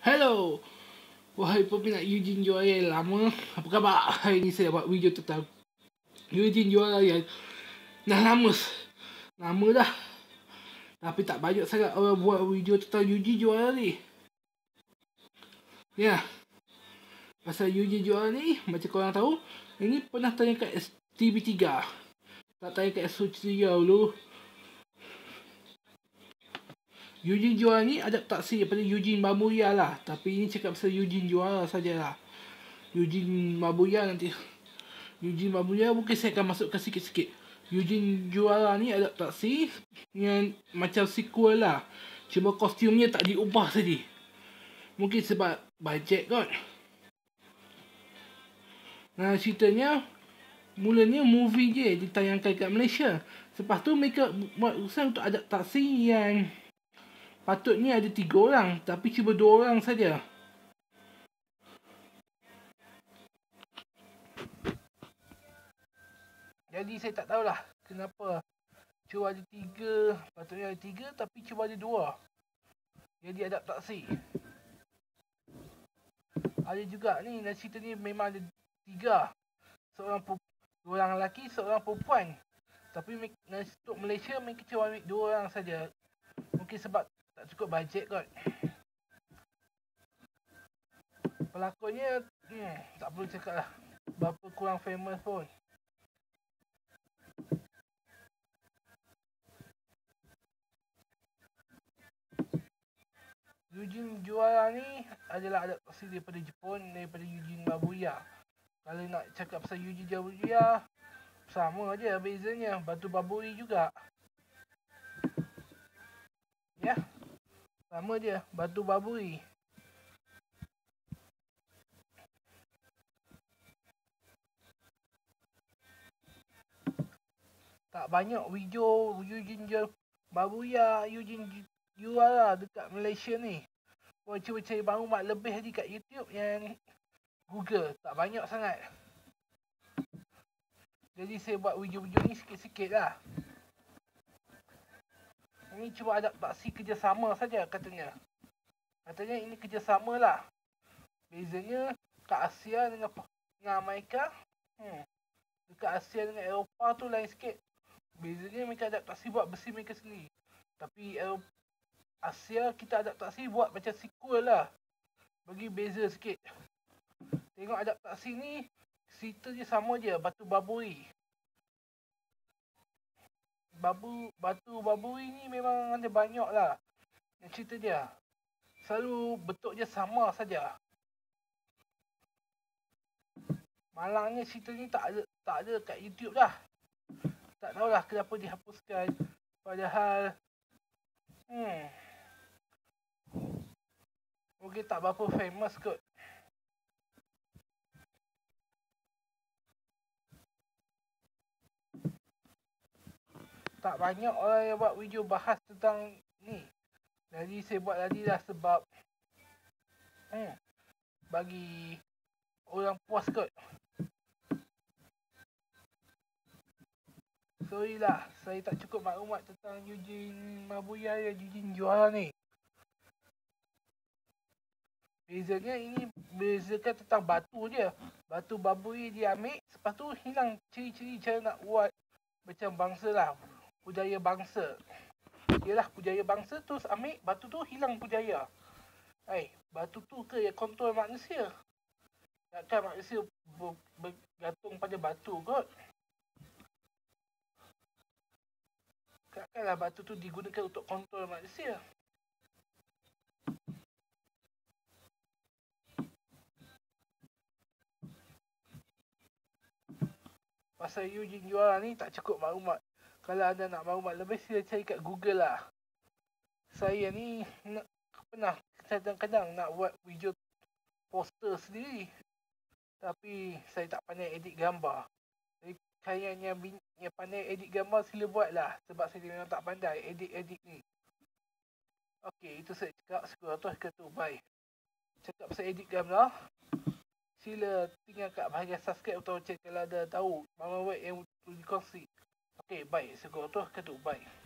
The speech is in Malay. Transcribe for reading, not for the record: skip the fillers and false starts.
Hello, wahai peminat Eugene Juara yang lama, apa khabar? Hari ni saya buat video tentang Eugene Juara yang dah lama dah. Tapi tak banyak sangat orang buat video tentang Eugene Juara ni. Ya, pasal Eugene Juara ni, macam korang tahu, ini pernah tayang kat TV3. Tak tayang kat SO3 dulu. Eugene Juara ni adaptasi daripada Eugene Mabuya lah. Tapi ini cakap pasal Eugene Juara sajalah. Eugene Mabuya nanti. Eugene Mabuya mungkin saya akan masukkan sikit-sikit. Eugene Juara ni adaptasi yang macam sequel lah. Cuma kostumnya tak diubah saja. Mungkin sebab bajet kot. Nah, ceritanya mulanya movie je ditayangkan kat Malaysia. Lepas tu mereka buat usaha untuk adaptasi yang patutnya ada 3 orang, tapi cuma 2 orang saja. Jadi saya tak tahulah kenapa cuma ada 3, patutnya ada 3 tapi cuma ada 2. Jadi adaptasi. Ada juga ni, cerita ni memang ada 3. Seorang 2 orang lelaki, seorang perempuan. Tapi untuk Malaysia mereka cuma ambil 2 orang saja. Mungkin sebab tak cukup bajet kot. Pelakonnya tak perlu cakap lah, berapa kurang famous pun. Eugene Juara ni adalah adaptasi daripada Jepun, daripada Eugene Mabuya. Kalau nak cakap pasal Eugene Mabuya, sama je bezanya, batu baburi juga. Ya, sama je, batu baburi. Tak banyak video Eugene Mabuya, Eugene Juara dekat Malaysia ni. Kau cuba cari maklumat lebih lagi kat YouTube yang Google. Tak banyak sangat. Jadi saya buat video-video ni sikit-sikit lah. Ini cuma adaptasi kerjasama saja katanya. Katanya ini kerjasama lah. Bezanya kat Asia dengan Amerika. Dekat Asia dengan Eropah tu lain sikit. Bezanya mereka adaptasi buat versi mereka sendiri. Tapi Asia kita adaptasi buat macam sequel lah. Bagi beza sikit. Tengok adaptasi ni, cerita je sama je, batu baburi. Batu baburi ni memang ada banyak lah yang cerita dia. Selalu bentuk dia sama saja. Malangnya cerita ni tak ada kat YouTube dah. Tak tahulah kenapa dihapuskan. Padahal mungkin tak berapa famous kot. Tak banyak orang yang buat video bahas tentang ni. Jadi saya buat tadi lah sebab bagi orang puas kot. Sorry lah, saya tak cukup maklumat tentang Eugene Mabuya dan Eugene Juara ni. Bezanya ini bezakan tentang batu je. Batu baburi dia ambil, lepas tu hilang ciri-ciri cara nak buat macam bangsa lah. Pujaya bangsa. Yelah pujaya bangsa, terus ambil batu tu hilang pujaya. Batu tu ke yang kontrol manusia? Takkan manusia bergantung pada batu kot. Takkanlah batu tu digunakan untuk kontrol manusia. Pasal Eugene Juara ni tak cukup maklumat. Kalau anda nak maklumat lebih, sila cari kat Google lah. Saya ni pernah kadang-kadang nak buat video poster sendiri. Tapi saya tak pandai edit gambar. Jadi kalian yang pandai edit gambar sila buat lah. Sebab saya memang tak pandai edit ni. Okey, itu saya cakap. Sekurang-kurangnya bye. Cakap pasal edit gambar, sila tinggal kat bahagian subscribe atau cek kalau ada tahu maklumat yang perlu dikongsi. Okey, bye. Sekurang-kurangnya bye.